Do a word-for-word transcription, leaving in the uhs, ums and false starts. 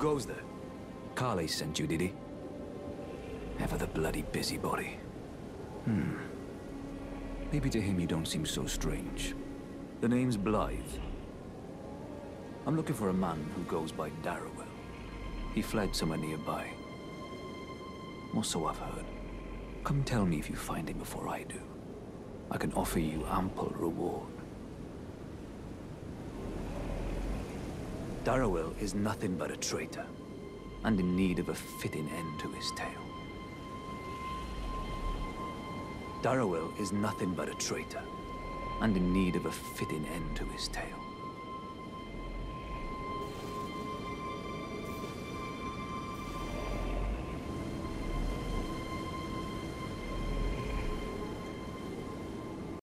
goes there? Carley sent you, did he? Ever the bloody busybody. Hmm. Maybe to him you don't seem so strange. The name's Blythe. I'm looking for a man who goes by Darrowell. He fled somewhere nearby. Or so I've heard. Come tell me if you find him before I do. I can offer you ample reward. Darrowell is nothing but a traitor, and in need of a fitting end to his tale. Darrowell is nothing but a traitor, and in need of a fitting end to his tale.